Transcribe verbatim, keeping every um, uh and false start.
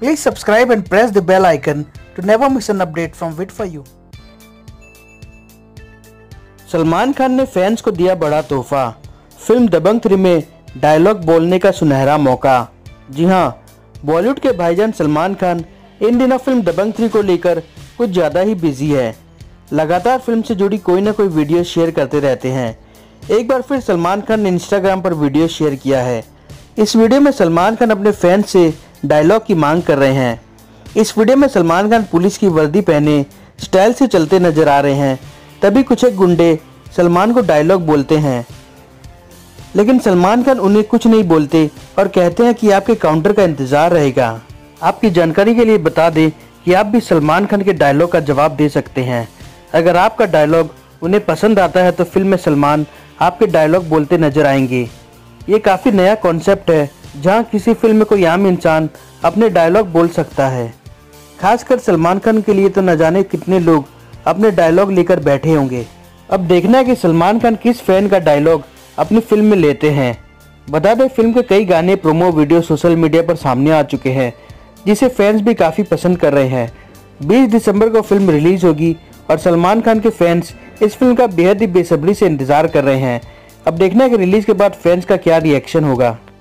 Please subscribe and press the bell icon to never miss an update from Wait For You. Salman Khan ने fans को दिया बड़ा तोहफा। Film Dabangg three में dialogue बोलने का सुनहरा मौका। जी हां, बॉलीवुड के भाईजान सलमान खान इन दिनों फिल्म दबंग थ्री को लेकर कुछ ज़्यादा ही बिजी है। लगातार फिल्म से जुड़ी कोई ना कोई वीडियो शेयर करते रहते हैं। एक बार फिर सलमान खान ने इंस्टाग्राम पर वीडियो शेयर किया है। इस वीडियो में सलमान खान अपने फैंस से डायलॉग की मांग कर रहे हैं। इस वीडियो में सलमान खान पुलिस की वर्दी पहने स्टाइल से चलते नजर आ रहे हैं। तभी कुछ एक गुंडे सलमान को डायलॉग बोलते हैं, लेकिन सलमान खान उन्हें कुछ नहीं बोलते और कहते हैं कि आपके काउंटर का इंतज़ार रहेगा। आपकी जानकारी के लिए बता दें कि आप भी सलमान खान के डायलॉग का जवाब दे सकते हैं। अगर आपका डायलॉग उन्हें पसंद आता है तो फिल्म में सलमान आपके डायलॉग बोलते नजर आएंगे। ये काफ़ी नया कॉन्सेप्ट है जहां किसी फिल्म में कोई आम इंसान अपने डायलॉग बोल सकता है। खासकर सलमान खान के लिए तो न जाने कितने लोग अपने डायलॉग लेकर बैठे होंगे। अब देखना है कि सलमान खान किस फैन का डायलॉग अपनी फिल्म में लेते हैं। बता दें, फिल्म के कई गाने, प्रोमो वीडियो सोशल मीडिया पर सामने आ चुके हैं, जिसे फैंस भी काफ़ी पसंद कर रहे हैं। बीस दिसंबर को फिल्म रिलीज होगी और सलमान खान के फैंस इस फिल्म का बेहद ही बेसब्री से इंतजार कर रहे हैं। अब देखना है कि रिलीज के बाद फैंस का क्या रिएक्शन होगा।